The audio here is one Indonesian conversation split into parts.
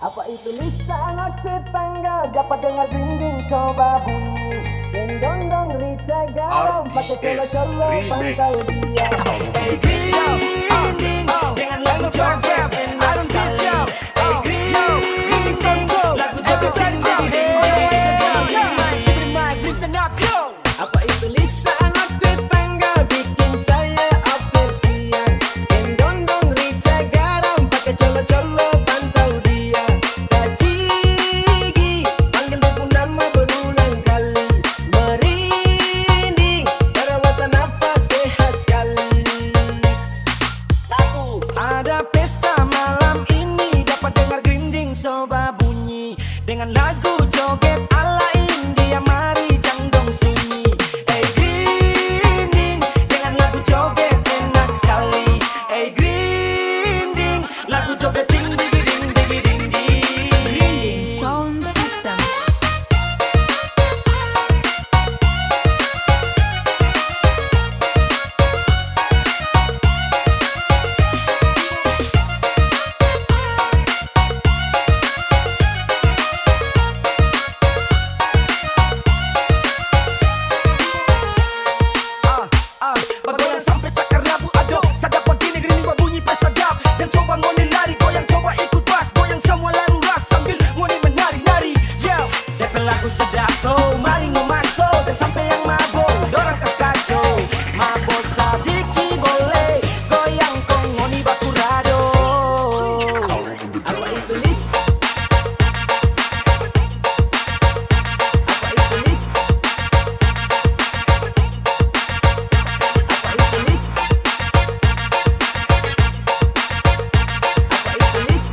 Apa itu lisan tetangga dapat dengar dinding coba bunyi deng dong dong rica garam pakai colo-colo pantau dia. Hey grinding dengan lagu joget enak sekali. Hey grinding lagu joget kencang. Listen up yo. Apa itu lisan tetangga bikin saya apresian deng dong dong rica garam pakai colo-colo pantau dia. Gigi panggil aku nama berulang kali merinding perawatan nafas sehat sekali. Ada pesta malam ini dapat dengar grinding soba bunyi dengan lagu joget ala India mari jangdong sunyi. Hey grinding dengan lagu joget enak sekali. Hey grinding lagu joget ding ding ding ding ding ding. Grinding Sound System. Bergoyang sampai cakar rabu aduk. Sadap begini grinding berbunyi pas sadap. Jangan coba ngoni lari goyang, coba ikut pas goyang semua lalu ras sambil ngoni menari-nari. Yo, DP lagu sedap tuh, mari ngomasuk dan sampai yang mabuk dorang kas kacau. Mabok sadiki boleh goyang kong ngoni bakurado. Apa itu lis? Apa itu lis? Apa itu lis? Apa itu lis?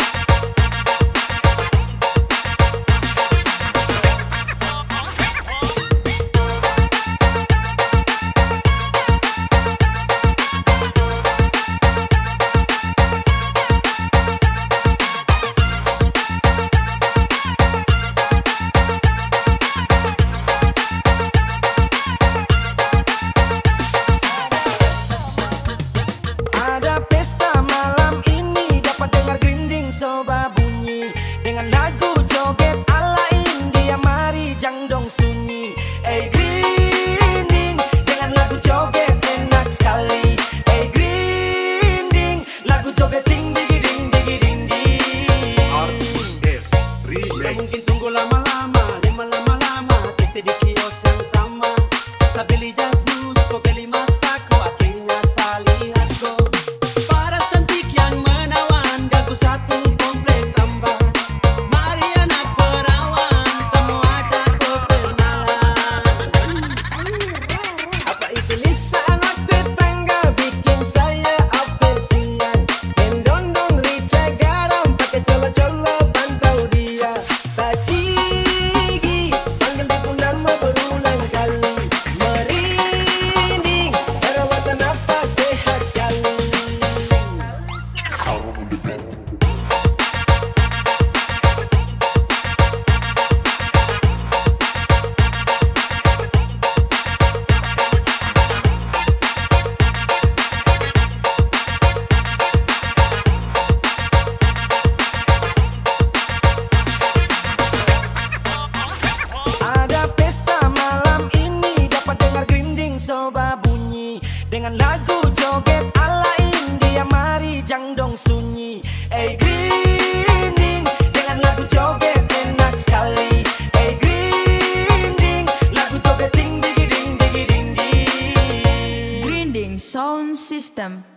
Ada pesta malam ini dapat dengar grinding soba bunyi dengan lagu joget ala India mari jangdong sunyi. Hey grinding dengan lagu joget enak sekali. Hey grinding lagu joget ding ding ding ding ding ding. RS Tak Remix. mungkin tunggu lama-lama, lima lama-lama tete di kios yang sama. Sa beli dahus, kau beli masak, kau akhirnya sa lihat ko. Para cantik yang menawan, gaku satu kompleks ambar. Mari anak perawan, semua ada kekenalan. Apa itu lisan tetangga bikin saya apresian deng dong dong rica garam pakai colo-colo pantau dia. Gigi panggil aku nama berulang kali merinding perawatan nafas sehat sekali. Ada pesta malam ini dapat dengar grinding soba bunyi dengan lagu joget ala India mari jangdong sunyi. Hey grinding dengan lagu joget enak sekali. Hey grinding lagu joget ding ding ding ding ding ding. Grinding Sound System.